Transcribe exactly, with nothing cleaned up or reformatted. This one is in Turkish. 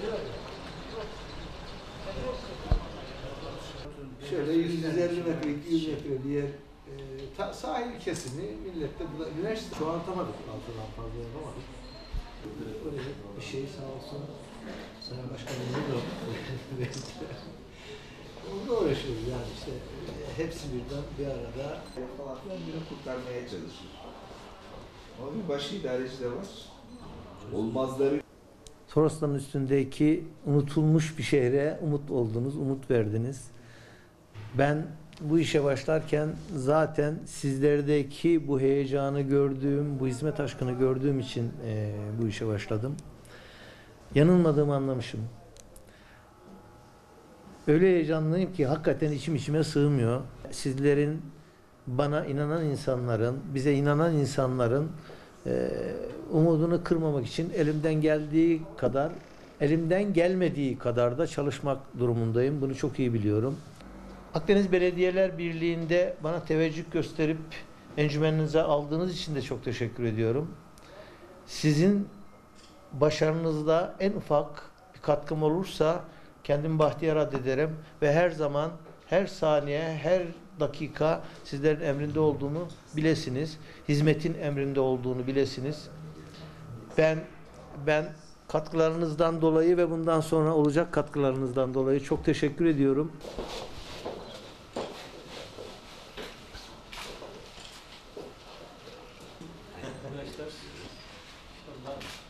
Şöyle yüz elli metre, iki yüz metre bir yer, e, ta, sahil kesimi millette bu da üniversite şu an atamadık, altından fazla yapamadık. Oraya bir şey sağ olsun Sayın Başkanımız da onunla uğraşıyoruz yani işte hepsi birden bir arada. Falan kendini kurtarmaya çalışır. Ama bir başı idareci de var. Olmazları. Torosların üstündeki unutulmuş bir şehre umut oldunuz, umut verdiniz. Ben bu işe başlarken zaten sizlerdeki bu heyecanı gördüğüm, bu hizmet aşkını gördüğüm için e, bu işe başladım. Yanılmadığımı anlamışım. Öyle heyecanlıyım ki hakikaten içim içime sığmıyor. Sizlerin, bana inanan insanların, bize inanan insanların e, umudunu kırmamak için elimden geldiği kadar, elimden gelmediği kadar da çalışmak durumundayım. Bunu çok iyi biliyorum. Akdeniz Belediyeler Birliği'nde bana teveccüh gösterip encümeninize aldığınız için de çok teşekkür ediyorum. Sizin başarınızda en ufak bir katkım olursa kendimi bahtiyar addederim ve her zaman, her saniye, her dakika sizlerin emrinde olduğunu bilesiniz. Hizmetin emrinde olduğunu bilesiniz. Ben ben katkılarınızdan dolayı ve bundan sonra olacak katkılarınızdan dolayı çok teşekkür ediyorum. Arkadaşlar,